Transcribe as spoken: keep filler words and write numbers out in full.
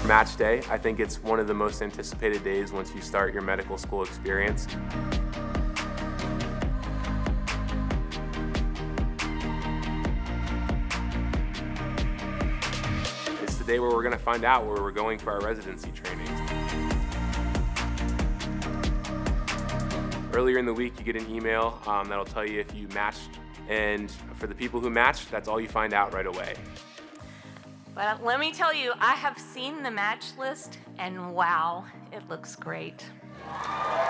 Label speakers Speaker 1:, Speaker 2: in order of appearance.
Speaker 1: Match day, I think it's one of the most anticipated days once you start your medical school experience. It's the day where we're going to find out where we're going for our residency training. Earlier in the week, you get an email um, that'll tell you if you matched, and for the people who matched, that's all you find out right away.
Speaker 2: But let me tell you, I have seen the match list, and wow, it looks great.